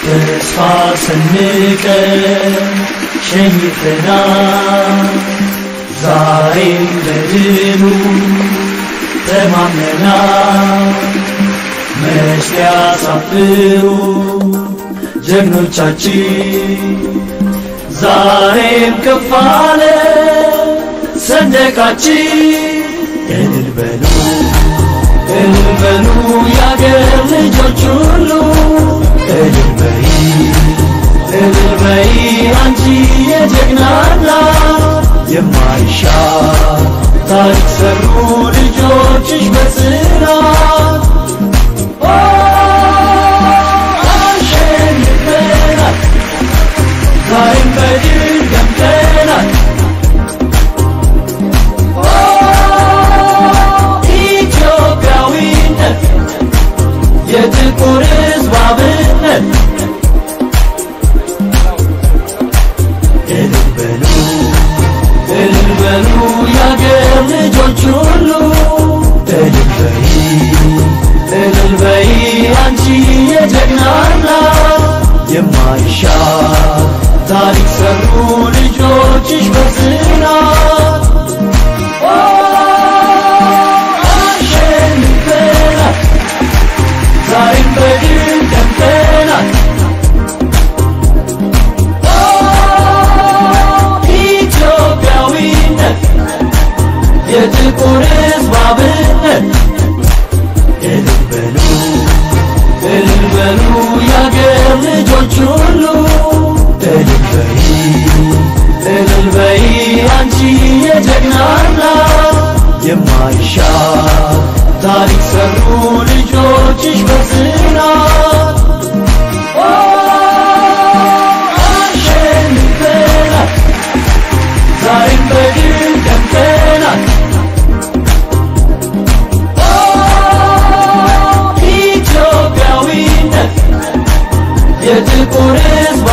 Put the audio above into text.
ተስፋ ሰንቀን ሸኝተናል ዛሬም በድሉ ተማምነናል መች ሊያሳፍሩ ጀግኖቻችን ዛሬም ከፍ አለ ሰንደቃችን እልል በሉ የአገር ልጆች ሁሉ እልል በይ አንቺ የጀግና እናት የማይሻር ታሪክ ሰሩ ልጆችሽ በጽናት አሸንፈናል ዛሬም በድል ደምቀናል ኢትዮጵያዊነት የጥቁር ሕዝብ አብነት እልል በሉ የአገር ልጆች ሁሉ እልል በይ አንቺ የጀግና እናት የማይሻር ታሪክ ሰሩ ልጆችሽ በጽናት አሸንፈናል ዛሬም በድል ደምቀናል ኢትዮጵያዊነት የጥቁር ሕዝብ አብነት እልል በሉ የአገር ልጆች ሁሉ እልል በይ አንቺ የጀግና እናት የማይሻር ታሪክ ሰሩ ልጆችሽ በጽናት አሸንፈናል ዛሬም በድል ደምቀናል ኢትዮጵያዊነት የጥቁር ሕዝብ